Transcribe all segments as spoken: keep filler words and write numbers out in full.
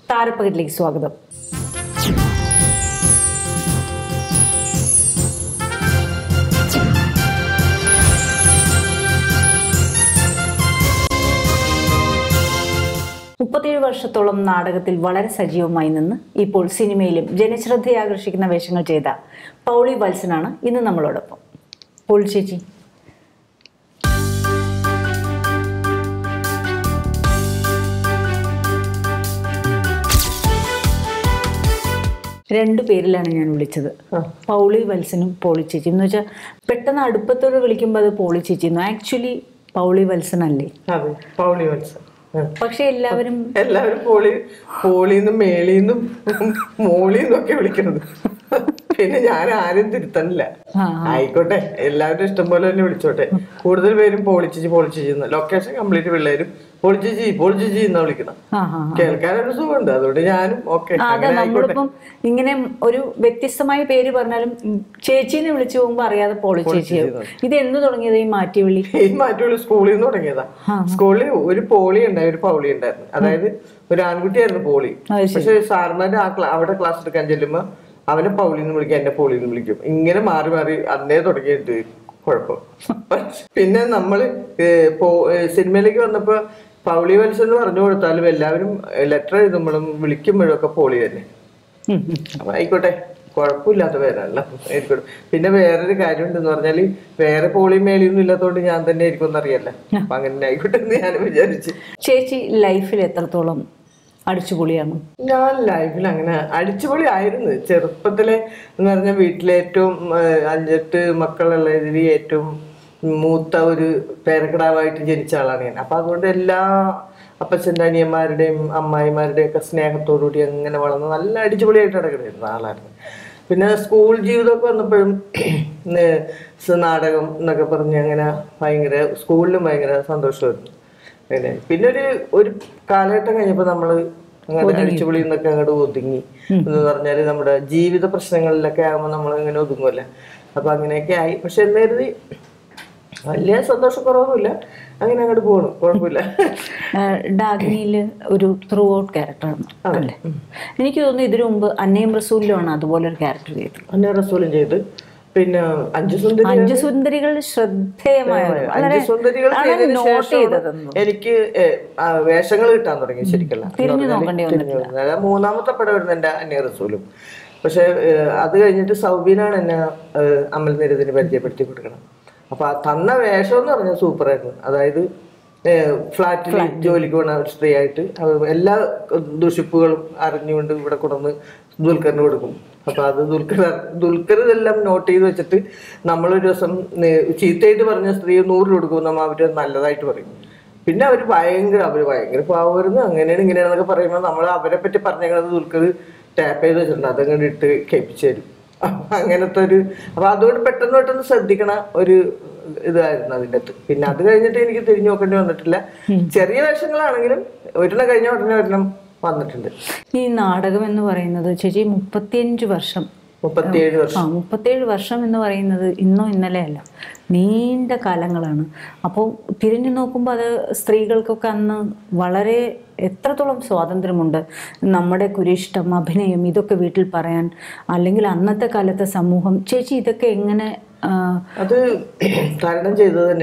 താരപ്പകിട്ടിലേക്ക് സ്വാഗതം. മുപ്പത്തിയേഴ് വർഷത്തോളം നാടകത്തിൽ വളരെ സജീവമായി നിന്ന് ഇപ്പോൾ സിനിമയിലും ജനശ്രദ്ധയെ ആകർഷിക്കുന്ന വേഷങ്ങൾ ചെയ്ത പൗളി വത്സനാണ് ഇന്ന് നമ്മളോടൊപ്പം. പോൾ ചേച്ചി, രണ്ടു പേരിലാണ് ഞാൻ വിളിച്ചത്, പൗളി വത്സനും പോളി ചേച്ചി. എന്ന് വെച്ചാൽ പെട്ടെന്ന് അടുപ്പത്തോട് വിളിക്കുമ്പോൾ അത് പോളി ചേച്ചി, ആക്ച്വലി പൗളി വത്സൻ അല്ലേ? പൗളി വത്സൻ. പക്ഷെ എല്ലാവരും എല്ലാവരും പോളി പോളിന്നും മേളിന്നും മോളിന്നും ഒക്കെ വിളിക്കുന്നത്. പിന്നെ ഞാൻ ആരും തിരുത്തണില്ല, ആയിക്കോട്ടെ, എല്ലാവരും ഇഷ്ടം പോലെ തന്നെ വിളിച്ചോട്ടെ. കൂടുതൽ പേരും പോളിച്ചിച്ച് പോളിച്ചിച്ച് ലൊക്കേഷൻ കംപ്ലീറ്റ് പിള്ളേരും പൊളിച്ചിച്ചി പൊളിച്ചിച്ചി എന്നാ വിളിക്കണം. കേൾക്കാനൊരു സുഖമുണ്ട്, അതുകൊണ്ട് ഞാനും ഓക്കെ. നമ്മളിപ്പം ഇങ്ങനെ ഒരു വ്യത്യസ്തമായ പേര് പറഞ്ഞാലും ചേച്ചീനെ വിളിച്ചു പോകുമ്പോ അറിയാതെ പോളി ചേച്ചിയാവും. ഇത് എന്ന് തുടങ്ങിയത് ഈ മാറ്റി വിളി? ഈ മാറ്റി വിളി സ്കൂളിൽ നിന്ന് തുടങ്ങിയതാ. സ്കൂളിൽ ഒരു പോളി ഉണ്ടായി, ഒരു പൗളി ഉണ്ടായിരുന്നു. അതായത് ഒരു ആൺകുട്ടിയായിരുന്നു പോളി. പക്ഷെ സാറിമാര് ആ അവിടെ ക്ലാസ് എടുക്കാൻ ചെല്ലുമ്പോ അവനെ പൗളിന്ന് വിളിക്കും, എന്നെ പോളിന്ന് വിളിക്കും. ഇങ്ങനെ മാറി മാറി അന്നേ തുടങ്ങിയിട്ട് കുഴപ്പം. പിന്നെ നമ്മള് സിനിമയിലേക്ക് വന്നപ്പോ പൗളി വത്സൻ എന്ന് പറഞ്ഞു കൊടുത്താലും എല്ലാവരും ലെറ്റർ എഴുതുമ്പോഴും വിളിക്കുമ്പോഴും ഒക്കെ പോളി തന്നെ. അപ്പൊ ആയിക്കോട്ടെ, കുഴപ്പമില്ലാത്ത പേരാണല്ലോ, ആയിക്കോട്ടെ. പിന്നെ വേറൊരു കാര്യം ഉണ്ടെന്ന് പറഞ്ഞാല് വേറെ പോളി മേളിയൊന്നും ഇല്ലാത്തതുകൊണ്ട് ഞാൻ തന്നെ ആയിരിക്കും എന്നറിയല്ല. അപ്പൊ അങ്ങനെ ആയിക്കോട്ടെ എന്ന് ഞാൻ വിചാരിച്ചു. ചേച്ചി ലൈഫിൽ എത്രത്തോളം അടിച്ചുപൊളിയാണ്? ഞാൻ ലൈഫിൽ അങ്ങനെ അടിച്ചുപൊളി ആയിരുന്നു ചെറുപ്പത്തിലെ. എന്ന് പറഞ്ഞാൽ വീട്ടിലെ ഏറ്റവും അഞ്ചെട്ട് മക്കളുള്ള ഇതിൽ ഏറ്റവും മൂത്ത ഒരു പേരക്കിടാവായിട്ട് ജനിച്ച ആളാണ് ഞാൻ. അപ്പൊ അതുകൊണ്ട് എല്ലാ അപ്പച്ചൻ്റെ അനിയന്മാരുടെയും അമ്മായിമാരുടെയും ഒക്കെ സ്നേഹത്തോടുകൂടി അങ്ങനെ വളർന്ന് നല്ല അടിച്ചുപൊളിയായിട്ട് നടക്കണമായിരുന്നു ആളായിരുന്നു. പിന്നെ സ്കൂൾ ജീവിതമൊക്കെ വന്നപ്പോഴും നാടകം എന്നൊക്കെ പറഞ്ഞ് അങ്ങനെ ഭയങ്കര സ്കൂളിലും ഭയങ്കര സന്തോഷമായിരുന്നു. പിന്നെ പിന്നെ ഒരു ഒരു കാലഘട്ടം കഴിഞ്ഞപ്പോൾ നമ്മള് അങ്ങനെ അടിച്ചുപൊളി എന്നൊക്കെ അങ്ങോട്ട് ഒതുങ്ങി എന്ന് പറഞ്ഞാല് നമ്മുടെ ജീവിത പ്രശ്നങ്ങളിലൊക്കെ ആകുമ്പോൾ നമ്മൾ ഇങ്ങനെ ഒതുങ്ങുമല്ലേ. അപ്പൊ അങ്ങനെയൊക്കെ ആയി. പക്ഷെ എന്നായിരുന്നു വലിയ സന്തോഷക്കുറവൊന്നുമില്ല, അങ്ങനെ അങ്ങോട്ട് പോകണം, കുഴപ്പമില്ല. ഡാഗിനിയില് ഒരു ത്രൂ ഔട്ട് ക്യാരക്ടറാണ് അല്ലേ? എനിക്ക് തോന്നുന്നു ഇതിനു മുമ്പ് അന്നയും റസൂലിലുമാണ് അതുപോലെ ഒരു ക്യാരക്ടർ ചെയ്തത്. അന്നയും റസൂലും ചെയ്ത് പിന്നെ അഞ്ചു സുന്ദരി അഞ്ചു സുന്ദരികൾ ശ്രദ്ധേയമായ അഞ്ചു സുന്ദരികൾ എനിക്ക് വേഷങ്ങൾ കിട്ടാൻ തുടങ്ങി. ശരിക്കല്ല, തിരിഞ്ഞു നോക്കേണ്ടി വന്നിട്ടില്ല. മൂന്നാമത്തെ പടം വരുന്ന എന്റെ അന്നയും റസൂലും. പക്ഷെ അത് കഴിഞ്ഞിട്ട് സൗബീനാണ് എന്നെ അമൽ നിരതിന് പരിചയപ്പെടുത്തി കൊടുക്കണം. അപ്പൊ തന്ന വേഷം എന്ന് പറഞ്ഞാൽ സൂപ്പറായിരുന്നു. അതായത് ഫ്ലാറ്റിൽ ജോലിക്ക് പോണ ഒരു സ്ത്രീ ആയിട്ട് എല്ലാ ദുഷിപ്പുകളും അറിഞ്ഞുകൊണ്ട് ഇവിടെ കൊണ്ടുവന്ന് ദുൽഖറിന് കൊടുക്കും. അപ്പൊ അത് ദുൽഖർ ദുൽഖർ ഇതെല്ലാം നോട്ട് ചെയ്ത് വെച്ചിട്ട് നമ്മളൊരു ദിവസം ചീത്തയായിട്ട് പറഞ്ഞ സ്ത്രീ നൂറിൽ കൊടുക്കും, നമ്മൾ അവര് നല്ലതായിട്ട് പറയും. പിന്നെ അവര് ഭയങ്കര അവര് ഭയങ്കര പാവമായിരുന്നു, അങ്ങനെയാണ് ഇങ്ങനെയാണെന്നൊക്കെ പറയുമ്പോൾ നമ്മൾ അവരെ പറ്റി പറഞ്ഞേക്കുന്നത് ദുൽഖർ ടാപ്പ് ചെയ്ത് വെച്ചിട്ടുണ്ട്, അതങ്ങനെ ഇട്ട് കേൾപ്പിച്ചു തരും. അങ്ങനത്തെ ഒരു അപ്പൊ അതുകൊണ്ട് പെട്ടെന്ന് പെട്ടെന്ന് ശ്രദ്ധിക്കണ ഒരു ഇതായിരുന്നു അതിൻ്റെ അകത്ത്. പിന്നെ അത് കഴിഞ്ഞിട്ട് എനിക്ക് തിരിഞ്ഞു നോക്കേണ്ടി വന്നിട്ടില്ല. ചെറിയ വേഷങ്ങളാണെങ്കിലും ഒരെണ്ണം കഴിഞ്ഞ ഉടനെ ഒരെണ്ണം വന്നിട്ടുണ്ട്. ഈ നാടകം എന്ന് പറയുന്നത് ചേച്ചി മുപ്പത്തിയഞ്ച് വർഷം മുപ്പത്തിയേഴ് വർഷം മുപ്പത്തിയേഴ് വർഷം എന്ന് പറയുന്നത് ഇന്നോ ഇന്നലെ അല്ല, നീണ്ട കാലങ്ങളാണ്. അപ്പോൾ തിരിഞ്ഞു നോക്കുമ്പോൾ അത് സ്ത്രീകൾക്കൊക്കെ അന്ന് വളരെ എത്രത്തോളം സ്വാതന്ത്ര്യമുണ്ട്. നമ്മുടെ കുരിഷ്ടം, അഭിനയം, ഇതൊക്കെ വീട്ടിൽ പറയാൻ, അല്ലെങ്കിൽ അന്നത്തെ കാലത്തെ സമൂഹം, ചേച്ചി ഇതൊക്കെ എങ്ങനെ അത് തരണം ചെയ്തത് തന്നെ.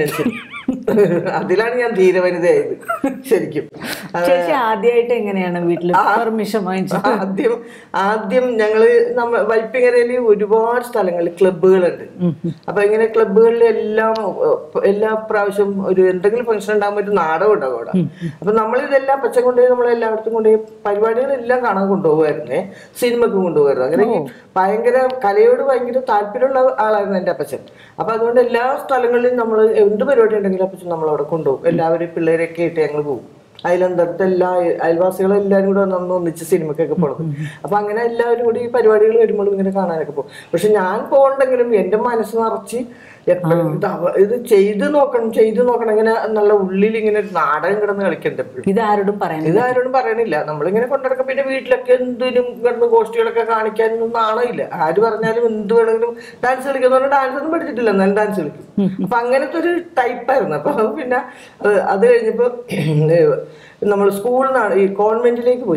അതിലാണ് ഞാൻ ധീരവനിതയായത് ശരിക്കും. ചേച്ചി ആദ്യമായിട്ട് എങ്ങനെയാണ് വീട്ടിൽ പെർമിഷൻ വാങ്ങിച്ചത്? ആദ്യം ആദ്യം ഞങ്ങള് നമ്മ വൈപ്പിങ്ങരയില് ഒരുപാട് സ്ഥലങ്ങളിൽ ക്ലബ്ബുകളുണ്ട്. അപ്പൊ ഇങ്ങനെ ക്ലബ്ബുകളിൽ എല്ലാം എല്ലാ പ്രാവശ്യം ഒരു എന്തെങ്കിലും ഫംഗ്ഷൻ ഉണ്ടാകുമ്പോൾ ഒരു നാടകം ഉണ്ടാകും അവിടെ. അപ്പൊ നമ്മളിതെല്ലാം പച്ച കൊണ്ടുപോയി നമ്മളെല്ലായിടത്തും കൊണ്ടുപോയി പരിപാടികളെല്ലാം കാണാൻ കൊണ്ടുപോകുമായിരുന്നേ, സിനിമക്കും കൊണ്ടുപോകുമായിരുന്നു. അങ്ങനെ ഭയങ്കര കലയോട് ഭയങ്കര താല്പര്യമുള്ള ആളായിരുന്നു എൻ്റെ അപ്പച്ചൻ. അപ്പൊ അതുകൊണ്ട് എല്ലാ സ്ഥലങ്ങളിലും നമ്മൾ എന്ത് പരിപാടി ഉണ്ടെങ്കിലും അപ്പച്ചൻ നമ്മളവിടെ കൊണ്ടുപോകും. എല്ലാവരും പിള്ളേരൊക്കെ ആയിട്ട് ഞങ്ങൾ പോകും. അതിലെന്തടുത്ത് എല്ലാ അയൽവാസികളെല്ലാവരും കൂടെ നമ്മൾ ഒന്നിച്ച് സിനിമക്കൊക്കെ പോണത്. അപ്പൊ അങ്ങനെ എല്ലാവരും കൂടി ഈ പരിപാടികൾ വരുമ്പോഴും ഇങ്ങനെ കാണാനൊക്കെ പോകും. പക്ഷെ ഞാൻ പോകണ്ടെങ്കിലും എൻ്റെ മനസ്സ് നിറച്ച് എപ്പോഴും ഇത് ചെയ്ത് നോക്കണം ചെയ്ത് നോക്കണം ഇങ്ങനെ നല്ല ഉള്ളിൽ ഇങ്ങനെ ഒരു നാടകം കിടന്ന് കളിക്കണ്ട. എപ്പോഴും ഇതാരോടും പറയാൻ ഇതാരോടും പറയണില്ല. നമ്മളിങ്ങനെ കൊണ്ടിടക്കം പിന്നെ വീട്ടിലൊക്കെ എന്തിനും കിടന്ന് ഗോഷ്ടികളൊക്കെ കാണിക്കാനൊന്നും നാണമില്ല. ആര് പറഞ്ഞാലും എന്ത് വേണമെങ്കിലും ഡാൻസ് കളിക്കുന്ന പറഞ്ഞാൽ ഡാൻസ് ഒന്നും പഠിച്ചിട്ടില്ല, എന്നാലും ഡാൻസ് കളിക്കും. അപ്പൊ അങ്ങനത്തെ ഒരു ടൈപ്പായിരുന്നു. അപ്പൊ പിന്നെ അത് കഴിഞ്ഞപ്പോ നമ്മൾ സ്കൂളിൽ നിന്നാണ് ഈ കോൺവെന്റിലേക്ക് പോയി.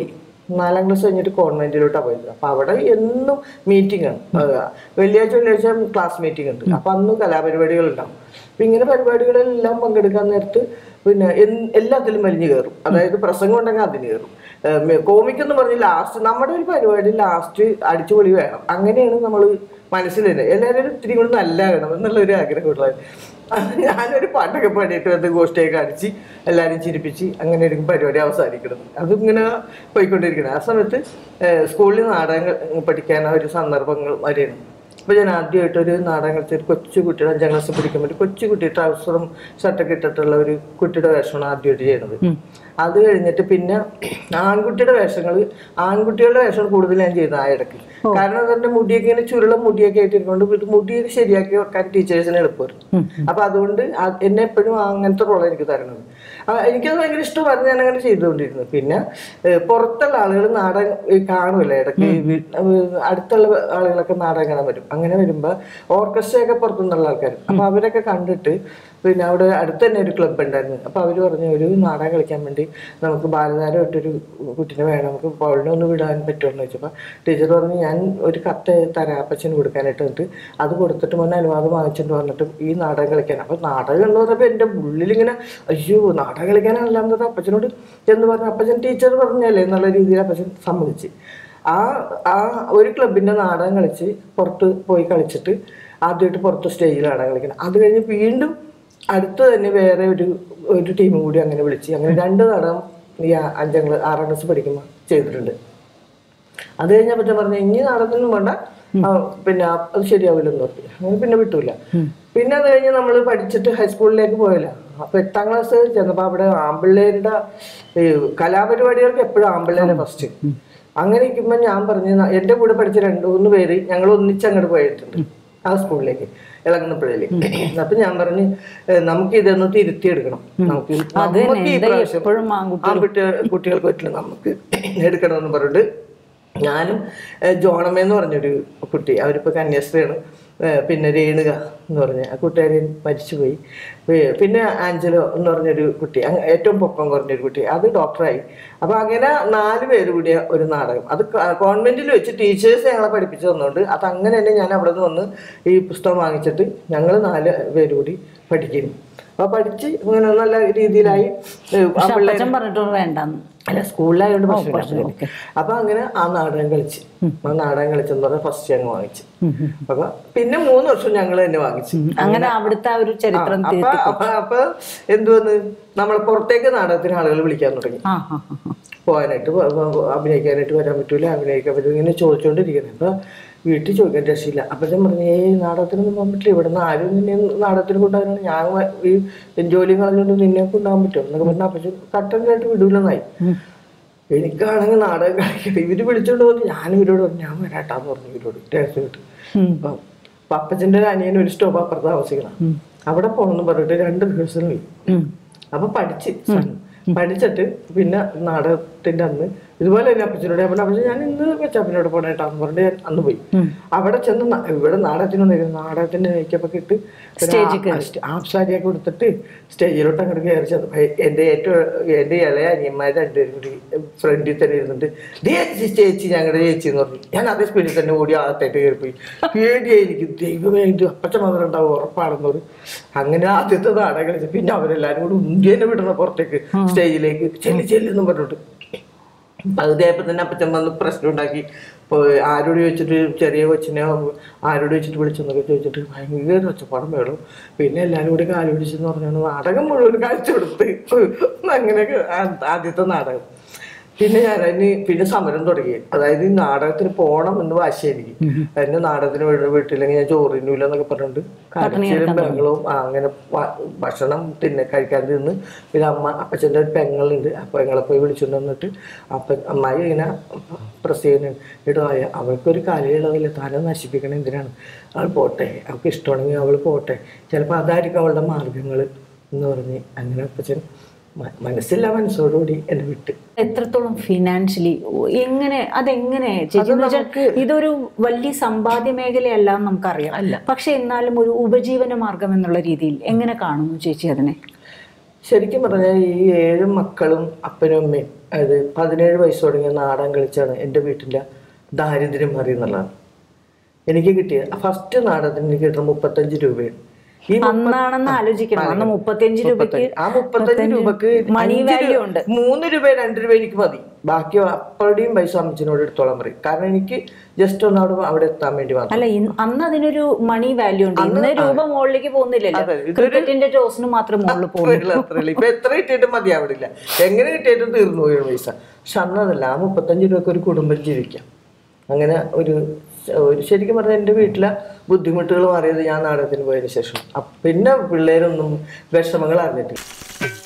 നാലാം ക്ലാസ് കഴിഞ്ഞിട്ട് കോൺവെന്റിലോട്ടാണ് പോയത്. അപ്പൊ അവിടെ എന്നും മീറ്റിംഗ് ആണ്, വെള്ളിയാഴ്ച വെള്ളിയാഴ്ച ക്ലാസ് മീറ്റിംഗ് ഉണ്ട്. അപ്പൊ അന്ന് കലാപരിപാടികൾ ഉണ്ടാവും. അപ്പൊ ഇങ്ങനെ പരിപാടികളെല്ലാം പങ്കെടുക്കാൻ നേരത്ത് പിന്നെ എല്ലാത്തിലും വലിഞ്ഞു കയറും. അതായത് പ്രസംഗം ഉണ്ടെങ്കിൽ അതിന് കയറും. കോമിക് എന്ന് പറഞ്ഞ് ലാസ്റ്റ് നമ്മുടെ ഒരു പരിപാടി ലാസ്റ്റ് അടിച്ചുപൊളി വേണം, അങ്ങനെയാണ് നമ്മൾ മനസ്സിൽ തന്നെ എല്ലാവരും ഇത്തിരി കൂടി നല്ല വേണം എന്നുള്ളൊരു ആഗ്രഹമുള്ള. ഞാനൊരു പാട്ടൊക്കെ പാടിയിട്ട് വന്ന് ഗോഷ്ടിയൊക്കെ അടിച്ച് എല്ലാവരും ചിരിപ്പിച്ച് അങ്ങനെ ഒരു പരിപാടി അവസാനിക്കണം. അതിങ്ങനെ പോയിക്കൊണ്ടിരിക്കണം. ആ സമയത്ത് സ്കൂളിൽ നാടകങ്ങൾ പഠിക്കാൻ ഒരു സന്ദർഭങ്ങൾ വരെയാണ്. അപ്പോൾ ഞാൻ ആദ്യമായിട്ടൊരു നാടകം കളിച്ച ഒരു കൊച്ചു കുട്ടിയുടെ അഞ്ചാം ക്ലാസ്സിൽ പഠിക്കുമ്പോൾ ഒരു കൊച്ചു കുട്ടി ട്രൗസറും ഷർട്ടൊക്കെ ഇട്ടിട്ടുള്ള ഒരു കുട്ടിയുടെ വേഷമാണ് ആദ്യമായിട്ട് ചെയ്യുന്നത്. അത് കഴിഞ്ഞിട്ട് പിന്നെ ആൺകുട്ടിയുടെ വേഷങ്ങൾ ആൺകുട്ടികളുടെ വേഷം കൂടുതൽ ഞാൻ ചെയ്തത് ആ ഇടയ്ക്ക്. കാരണം അതിന്റെ മുടിയൊക്കെ ഇങ്ങനെ ചുരുള മുടിയൊക്കെ ആയിട്ടിരിക്കൊണ്ട് മുടിയൊക്കെ ശരിയാക്കി വെക്കാൻ ടീച്ചേഴ്സിന് എളുപ്പമായിരുന്നു. അപ്പൊ അതുകൊണ്ട് എന്നെ എപ്പോഴും അങ്ങനത്തെ റോളാണ് എനിക്ക് തരണത്. എനിക്കത് ഭയങ്കര ഇഷ്ടമായിരുന്നു, ഞാൻ അങ്ങനെ ചെയ്തുകൊണ്ടിരുന്നത്. പിന്നെ പുറത്തുള്ള ആളുകൾ നാടകം കാണുമല്ലോ ഇടയ്ക്ക്, അടുത്തുള്ള ആളുകളൊക്കെ നാടകം കാണാൻ വരും. അങ്ങനെ വരുമ്പോൾ ഓർക്കസ്ട്രയൊക്കെ പുറത്തുനിന്നുള്ള ആൾക്കാർ, അപ്പൊ അവരൊക്കെ കണ്ടിട്ട് പിന്നെ അവിടെ അടുത്ത് തന്നെ ഒരു ക്ലബ്ബ് ഉണ്ടായിരുന്നു. അപ്പൊ അവര് പറഞ്ഞു ഒരു നാടകം കളിക്കാൻ വേണ്ടി നമുക്ക് ബാലതാരമായിട്ടൊരു കുട്ടീനെ വേണം, നമുക്ക് പൗളിനെ ഒന്ന് വിടാൻ പറ്റുമെന്ന് ചോദിച്ചപ്പോൾ ടീച്ചർ പറഞ്ഞു ഞാൻ ഒരു കത്ത് തരാപ്പച്ചന് കൊടുക്കാനായിട്ട് വന്നിട്ട് അത് കൊടുത്തിട്ട് മോനെ അനുവാദം വാങ്ങിച്ചിട്ട് വന്നിട്ട് ഈ നാടകം കളിക്കാൻ. അപ്പൊ നാടകം എന്ന് പറഞ്ഞപ്പോൾ എൻ്റെ ഉള്ളിലിങ്ങനെ അയ്യോ നാടകം കളിക്കാനല്ല എന്നത് അപ്പച്ചനോട് എന്ന് പറഞ്ഞു. അപ്പച്ചൻ ടീച്ചർ പറഞ്ഞല്ലേ എന്നുള്ള രീതിയിൽ അപ്പച്ചൻ സമ്മതിച്ച് ആ ആ ഒരു ക്ലബിന്റെ നാടകം കളിച്ച് പുറത്ത് പോയി കളിച്ചിട്ട് ആദ്യമായിട്ട് പുറത്ത് സ്റ്റേജിൽ നാടകം കളിക്കണം. അത് കഴിഞ്ഞ് വീണ്ടും അടുത്ത് തന്നെ വേറെ ഒരു ഒരു ടീമും കൂടി അങ്ങനെ വിളിച്ച് അങ്ങനെ രണ്ട് നാടകം ഈ അഞ്ചാം ക്ലാസ് ആറാം ക്ലാസ് പഠിക്കുമ്പോൾ ചെയ്തിട്ടുണ്ട്. അത് കഴിഞ്ഞാൽ പറ്റാൻ പറഞ്ഞ ഇനി നാടകത്തിനും വേണ്ട, പിന്നെ അത് ശരിയാവില്ലെന്ന് പറഞ്ഞു. അങ്ങനെ പിന്നെ വിട്ടൂല. പിന്നെ അത് കഴിഞ്ഞ് നമ്മൾ പഠിച്ചിട്ട് ഹൈസ്കൂളിലേക്ക് പോയല്ല. അപ്പൊ എട്ടാം ക്ലാസ് ചെന്നപ്പോ അവിടെ ആമ്പിള്ളേരുടെ കലാപരിപാടികൾക്ക് എപ്പോഴും ആമ്പിള്ളേരെ ഫസ്റ്റ്. അങ്ങനെ ഇരിക്കുമ്പോൾ ഞാൻ പറഞ്ഞു എന്റെ കൂടെ പഠിച്ച രണ്ടു മൂന്ന് പേര് ഞങ്ങൾ ഒന്നിച്ച് അങ്ങോട്ട് പോയിട്ടുണ്ട് ആ സ്കൂളിലേക്ക് ഇളകുന്നപ്പുഴയില്. അപ്പൊ ഞാൻ പറഞ്ഞു നമുക്ക് ഇതൊന്ന് തിരുത്തിയെടുക്കണം, നമുക്ക് നമുക്ക് ഈ പ്രാവശ്യം ആൺകുട്ടി കുട്ടികൾക്ക് പറ്റില്ല, നമുക്ക് എടുക്കണമെന്ന് പറഞ്ഞിട്ട് ഞാനും ജോണമ്മയെന്ന് പറഞ്ഞൊരു കുട്ടി, അവരിപ്പോൾ കന്യാസ്ത്രീയാണ്, പിന്നെ രേണുക എന്ന് പറഞ്ഞ ആ കൂട്ടുകാരൻ മരിച്ചുപോയി, പിന്നെ ആഞ്ചലോ എന്ന് പറഞ്ഞൊരു കുട്ടി ഏറ്റവും പൊക്കം കുറഞ്ഞൊരു കുട്ടി അത് ഡോക്ടറായി. അപ്പൊ അങ്ങനെ നാല് പേര് കൂടിയ ഒരു നാടകം, അത് കോൺവെന്റിൽ വെച്ച് ടീച്ചേഴ്സ് ഞങ്ങളെ പഠിപ്പിച്ചു തന്നുകൊണ്ട് അത് അങ്ങനെ തന്നെ ഞാൻ അവിടെ നിന്ന് വന്ന് ഈ പുസ്തകം വാങ്ങിച്ചിട്ട് ഞങ്ങൾ നാല് പേര് കൂടി പഠിക്കുന്നു. അപ്പൊ പഠിച്ച് ഇങ്ങനെ നല്ല രീതിയിലായി. അല്ല സ്കൂളിലായോണ്ട് പ്രശ്നമില്ല. അപ്പൊ അങ്ങനെ ആ നാടകം കളിച്ച് ആ നാടകം കളിച്ചെന്ന് പറഞ്ഞാൽ ഫസ്റ്റ് ഞങ്ങൾ വാങ്ങിച്ചു. അപ്പൊ പിന്നെ മൂന്ന് വർഷം ഞങ്ങൾ തന്നെ വാങ്ങിച്ചു. അങ്ങനെ അവിടുത്തെ ഒരു ചരിത്രം. അപ്പൊ അപ്പൊ എന്തുവന്ന് നമ്മൾ പുറത്തേക്ക് നാടകത്തിന് ആളുകൾ വിളിക്കാൻ തുടങ്ങി, പോകാനായിട്ട് അഭിനയിക്കാനായിട്ട് വരാൻ പറ്റൂല, അഭിനയിക്കാൻ പറ്റൂല ഇങ്ങനെ ചോദിച്ചുകൊണ്ടിരിക്കുന്നത്. അപ്പൊ വീട്ടിൽ ചോദിക്കാൻ രക്ഷയില്ല. അപ്പൊ ഞാൻ പറഞ്ഞു ഏ നാടകത്തിനൊന്നും പോകാൻ പറ്റില്ല, ഇവിടെ നിന്ന് ആരും നിന്നെ നാടകത്തിന് കൊണ്ടുപോകാനാണ്, ഞാൻ ഈ ജോലിയും കളഞ്ഞുകൊണ്ട് നിന്നെ കൊണ്ടുപോകാൻ പറ്റുമോ എന്നൊക്കെ പറഞ്ഞാൽ അപ്പച്ചൻ കട്ടനായിട്ട് വിടൂലെന്നായി. എനിക്കാണെങ്കിൽ നാടകം കളിക്കണം. ഇവര് വിളിച്ചോണ്ട് വന്നു, ഞാൻ ഇവരോട് പറഞ്ഞു ഞാൻ വരാട്ടാന്ന് പറഞ്ഞു ഇവരോട് ടേസ്റ്റ് കിട്ടും. അപ്പൊ അപ്പച്ചന്റെ ഒരു അനിയൻ ഒരു സ്റ്റോപ്പ് അപ്പുറത്ത് താമസിക്കണം, അവിടെ പോകണമെന്ന് പറഞ്ഞിട്ട് രണ്ട് ദിവസം പോയി. അപ്പൊ പഠിച്ച് പഠിച്ചിട്ട് പിന്നെ നാടകത്തിന്റെ അന്ന് ഇതുപോലെ തന്നെ അപ്പച്ചനോട് പറഞ്ഞു അപ്പച്ചൻ ഞാൻ ഇന്ന് കൊച്ചപ്പനോട് പോണേട്ടാന്ന് പറഞ്ഞിട്ട് ഞാൻ അന്ന് പോയി. അവിടെ ചെന്ന് ഇവിടെ നാടകത്തിനുണ്ടായിരുന്നു, നാടകത്തിന്റെ മേക്കപ്പ് ഒക്കെ ഇട്ട് ആപ്സാരിയൊക്കെ കൊടുത്തിട്ട് സ്റ്റേജിലോട്ട് അങ്ങോട്ട് കയറി ചെന്നു. എന്റെ ഏറ്റവും എന്റെ ഇളയ അനിയന്മാർ രണ്ടുപേരും കൂടി ഫ്രണ്ടിൽ തന്നെ ഇരുന്നിട്ട് ചേച്ചി ഞങ്ങളുടെ ചേച്ചി എന്ന് പറഞ്ഞു. ഞാൻ അതേ സ്പീഡിൽ തന്നെ ഓടി ആകത്തായിട്ട് കയറിപ്പോയി. പേടിയായിരിക്കും, ദൈവമേ ഇത് അപ്പച്ചൻ മാത്രം ഉണ്ടാവും ഉറപ്പാണെന്ന് പറഞ്ഞു. അങ്ങനെ ആദ്യത്തെ നാടകം കളിച്ചു. പിന്നെ അവരെല്ലാരും കൂടി ഉന്തിയെന്നെ വിടണം പുറത്തേക്ക് സ്റ്റേജിലേക്ക് ചെല്ലി ചെല്ലെന്നും പറഞ്ഞിട്ട്. പകുതിയായപ്പോൾ തന്നെ അപ്പച്ചൻ വന്ന് പ്രശ്നം ഉണ്ടാക്കി. ഇപ്പോൾ ആരോട് ചോദിച്ചിട്ട് ചെറിയ കൊച്ചിനെ ആരോട് ചോദിച്ചിട്ട് വിളിച്ചെന്നൊക്കെ ചോദിച്ചിട്ട് ഭയങ്കര ഒച്ചപ്പാടും വേണം. പിന്നെ എല്ലാവരും കൂടി കാല് പിടിച്ചെന്ന് പറഞ്ഞാൽ നാടകം മുഴുവൻ കാണിച്ചു കൊടുത്ത്. അങ്ങനെയൊക്കെ ആദ്യത്തെ നാടകം. പിന്നെ ഞാൻ അതിന് പിന്നെ സമരം തുടങ്ങി. അതായത് ഈ നാടകത്തിന് പോകണം എന്ന് വാശിയായിരിക്കും. അതിന് നാടകത്തിന് വീട്ടില്ലെങ്കിൽ ഞാൻ ചോറിനൂല എന്നൊക്കെ പറഞ്ഞിട്ട് കരച്ചിലും ബഹളവും അങ്ങനെ ഭക്ഷണം തിന്നെ കഴിക്കാൻ തിന്ന്. പിന്നെ അമ്മ അപ്പച്ചൻ്റെ ഒരു പെങ്ങളുണ്ട്, ആ പെങ്ങളെ പോയി വിളിച്ചുകൊണ്ട് വന്നിട്ട് അപ്പ അമ്മായി ഇങ്ങനെ പ്രസ് ചെയ്യുന്നുണ്ട്. ഇടോ അവൾക്കൊരു കലയുള്ളതില്ല, താനെ നശിപ്പിക്കണം എന്തിനാണ്, അവൾ പോട്ടെ, അവൾക്ക് ഇഷ്ടമാണെങ്കിൽ അവൾ പോട്ടെ, ചിലപ്പോൾ അതായിരിക്കും അവളുടെ മാർഗങ്ങൾ എന്ന് പറഞ്ഞ് അങ്ങനെ അപ്പച്ചൻ മനസ്സില്ല മനസ്സോടുകൂടി എന്നെ വിട്ട്. എത്രത്തോളം ഫിനാൻഷ്യലി എങ്ങനെ അതെങ്ങനെ ചേച്ചി, ഇതൊരു വലിയ സമ്പാദ്യ മേഖലയല്ല എന്ന് നമുക്കറിയാം, പക്ഷെ എന്നാലും ഒരു ഉപജീവന മാർഗം എന്നുള്ള രീതിയിൽ എങ്ങനെ കാണുന്നു ചേച്ചി അതിനെ? ശരിക്കും പറഞ്ഞാൽ ഈ ഏഴ് മക്കളും അപ്പനും അമ്മയും അത് പതിനേഴ് വയസ്സ് തുടങ്ങിയ നാടകം കളിച്ചാണ് എൻ്റെ വീട്ടിലെ ദാരിദ്ര്യം മാറി എന്നുള്ളതാണ് എനിക്ക് കിട്ടിയത്. ഫസ്റ്റ് നാടകത്തിന് എനിക്ക് കിട്ടുന്ന മുപ്പത്തഞ്ച് രൂപയാണ്. ഈ അന്നാണെന്ന് ആലോചിക്കണം, അന്ന് മുപ്പത്തിയഞ്ച് രൂപയ്ക്ക് ആ മുപ്പത്തഞ്ച് രൂപക്ക് മണി വാല്യൂ ഉണ്ട്. മൂന്ന് രൂപ രണ്ട് രൂപ എനിക്ക് മതി. ബാക്കി അപ്പഴുടെയും പൈസ അമ്മച്ചിനോട് എടുത്തോളം പറയും. കാരണം എനിക്ക് ജസ്റ്റ് ഒന്ന് അവിടെ അവിടെ എത്താൻ വേണ്ടി മാത്രം. അല്ല, അന്ന് അതിനൊരു മണി വാല്യൂ ഉണ്ട്. ഇന്ന് രൂപ മുകളിലേക്ക് പോകുന്നില്ലല്ലോ, ക്രിക്കറ്റിന്റെ ടോസിന് മാത്രം മുകളിൽ പോകുന്നു. ഇപ്പൊ എത്ര കിട്ടിയിട്ടും മതിയാവിടില്ല, എങ്ങനെ കിട്ടിയിട്ടും തീർന്നു പോയി പൈസ. പക്ഷെ അന്നതല്ല, ആ മുപ്പത്തഞ്ച് രൂപക്ക് ഒരു കുടുംബം ജീവിക്കാം. അങ്ങനെ ഒരു ഒരു ശരിക്കും പറഞ്ഞാൽ എൻ്റെ വീട്ടിലെ ബുദ്ധിമുട്ടുകൾ മാറിയത് ഞാൻ നാടകത്തിന് പോയതിനു ശേഷം. പിന്നെ പിള്ളേരൊന്നും വിഷമങ്ങൾ അറിഞ്ഞിട്ടില്ല.